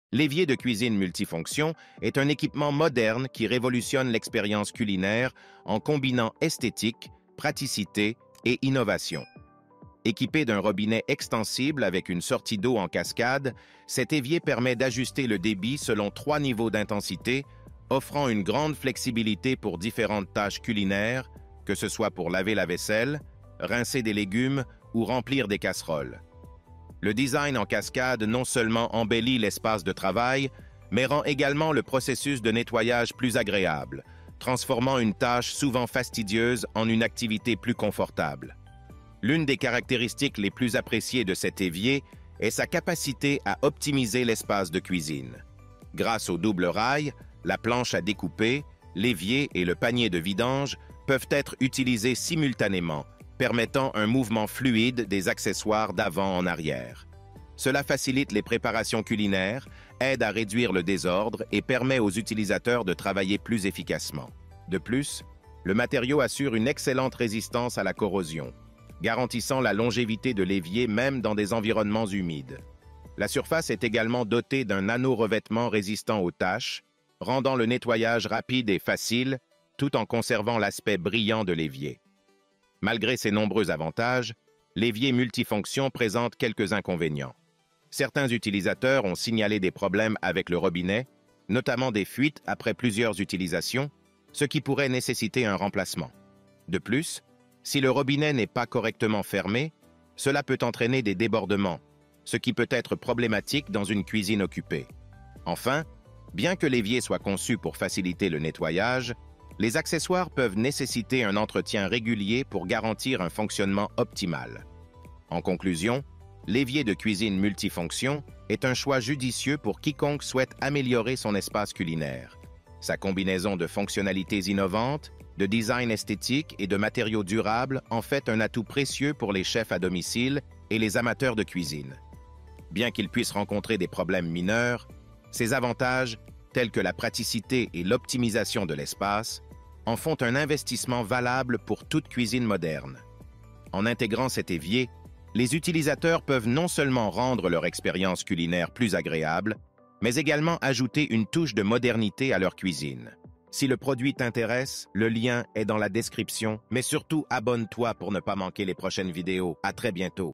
L'évier de cuisine multifonction est un équipement moderne qui révolutionne l'expérience culinaire en combinant esthétique, praticité et innovation. Équipé d'un robinet extensible avec une sortie d'eau en cascade, cet évier permet d'ajuster le débit selon 3 niveaux d'intensité, offrant une grande flexibilité pour différentes tâches culinaires, que ce soit pour laver la vaisselle, rincer des légumes ou remplir des casseroles. Le design en cascade non seulement embellit l'espace de travail, mais rend également le processus de nettoyage plus agréable, transformant une tâche souvent fastidieuse en une activité plus confortable. L'une des caractéristiques les plus appréciées de cet évier est sa capacité à optimiser l'espace de cuisine. Grâce au double rail, la planche à découper, l'évier et le panier de vidange peuvent être utilisés simultanément, permettant un mouvement fluide des accessoires d'avant en arrière. Cela facilite les préparations culinaires, aide à réduire le désordre et permet aux utilisateurs de travailler plus efficacement. De plus, le matériau assure une excellente résistance à la corrosion, garantissant la longévité de l'évier même dans des environnements humides. La surface est également dotée d'un nano-revêtement résistant aux taches, rendant le nettoyage rapide et facile, tout en conservant l'aspect brillant de l'évier. Malgré ses nombreux avantages, l'évier multifonction présente quelques inconvénients. Certains utilisateurs ont signalé des problèmes avec le robinet, notamment des fuites après plusieurs utilisations, ce qui pourrait nécessiter un remplacement. De plus, si le robinet n'est pas correctement fermé, cela peut entraîner des débordements, ce qui peut être problématique dans une cuisine occupée. Enfin, bien que l'évier soit conçu pour faciliter le nettoyage, les accessoires peuvent nécessiter un entretien régulier pour garantir un fonctionnement optimal. En conclusion, l'évier de cuisine multifonction est un choix judicieux pour quiconque souhaite améliorer son espace culinaire. Sa combinaison de fonctionnalités innovantes, de design esthétique et de matériaux durables en fait un atout précieux pour les chefs à domicile et les amateurs de cuisine. Bien qu'il puisse rencontrer des problèmes mineurs, ses avantages, tels que la praticité et l'optimisation de l'espace, en font un investissement valable pour toute cuisine moderne. En intégrant cet évier, les utilisateurs peuvent non seulement rendre leur expérience culinaire plus agréable, mais également ajouter une touche de modernité à leur cuisine. Si le produit t'intéresse, le lien est dans la description, mais surtout abonne-toi pour ne pas manquer les prochaines vidéos. À très bientôt.